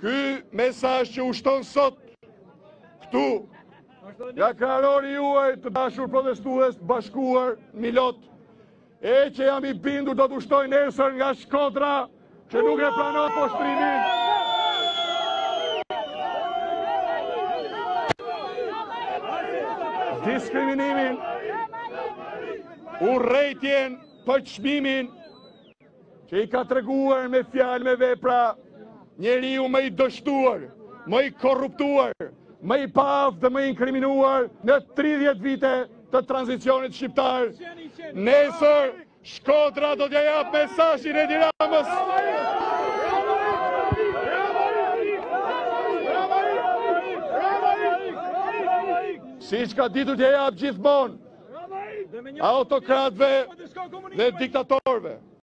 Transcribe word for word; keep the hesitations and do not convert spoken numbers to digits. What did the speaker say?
Ky mesazh që ushton sot këtu nga krahorori juaj të dashur protestues bashkuar Milot, e që jam i bindur do të ushtoj nesër nga Shkodra që nuk e pranon poshtrimin. Diskriminimin, urrejtjen për çmimin që i ka treguar me fjalë me vepra njeriu më i dështuar, më i korruptuar, më i pavë dhe më i inkriminuar në tridhjetë vite të tranzicionit shqiptar. Nesër Shkodra do t'ja jap mesazhin Edi Ramës. Siç ka ditur t'ja jap gjithmonë autokratëve dhe diktatorëve.